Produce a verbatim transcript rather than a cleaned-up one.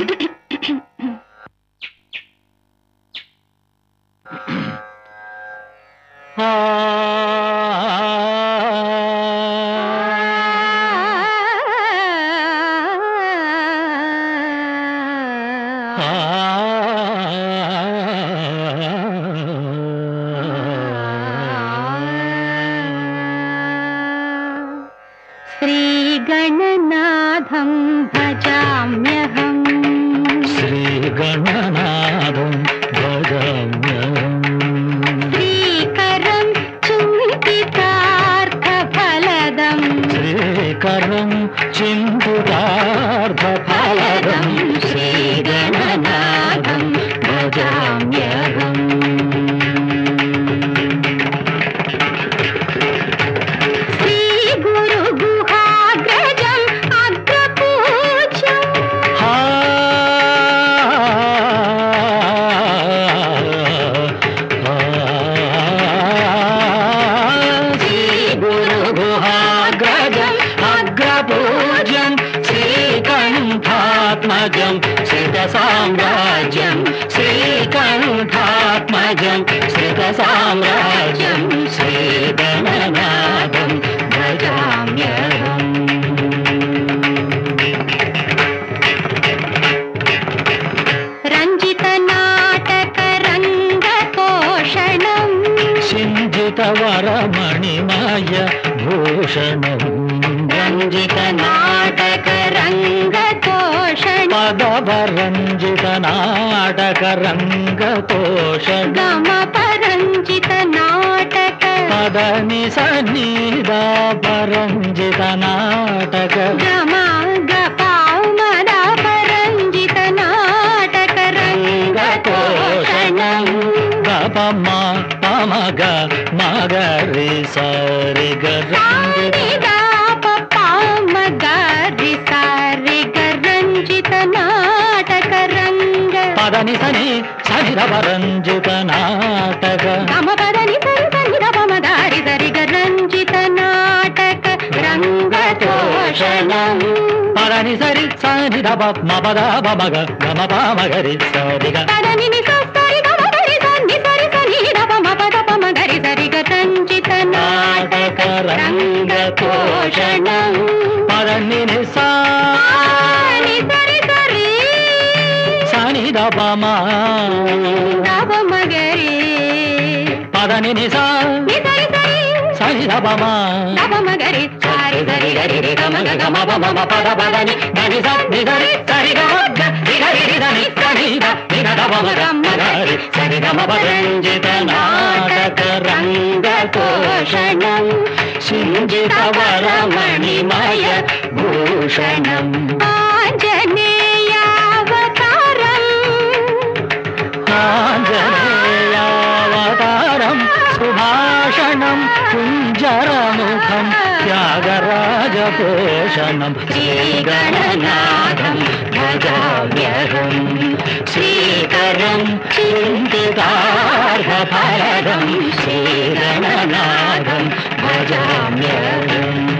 श्रीगणनाथं भजाम्यहम् श्रीगणनाथं भजाम्यहम् श्रीकरं चिन्तितार्थफलदम् श्रीकरं चिन्तितार्थफलदम् श्रीगणनाथं भजाम्यहम् श्रीकण्ठात्मजं श्रीकण्ठात्मजं श्रीकसाम्राज्यं श्रीगणनाथं भजाम्यहम् रञ्जितनाटकरङ्गतोषणम् सिञ्जितवरमणिमय भूषणम् रञ्जितनाटकरङ्गतोषणम् पदपरञ्जितनाटकरङ्गतोषणम् गमपरञ्जितनाटक पदनि सन्निधा परञ्जितनाटक गम गपामदापरञ्जितनाटकरङ्गतोषणम् गपम पमग मगरि सरि गरञ्जित पदनि सनि सनि रञ्जित नाटक गम पदनि सनि सनि रमदारि सरि रञ्जित नाटक रङ्गतोषणम् पदनि सरि सनि रम पद मग गम पमगरि सरि पदनि नि सरि गम गरि सनि सरि सनि रम पद पमगरि सरि रञ्जित नाटक रङ्गतोषणम् पदनि नि सनि सरि सरि सनि रम मगरि पदनि नि सनि सनि रम मगरि सरि सरि गरि गम गम पम पद पदनि దని సని సరి సరి గమ గరి గరి దని సని దని గమ గమ గరి సరి గమ పరంజిత నాటక రంగతోషణం సింజితవరమణిమయ భూషణం ఆంజనేయావతారం ఆంజనేయావతారం సుభాషణం కుంజరముఖం త్యాగరాజపోషణం శ్రీగణనాథం భజామ్యహం శ్రీకరం చింతితార్థఫలదం శ్రీగణనాథం భజామ్యహం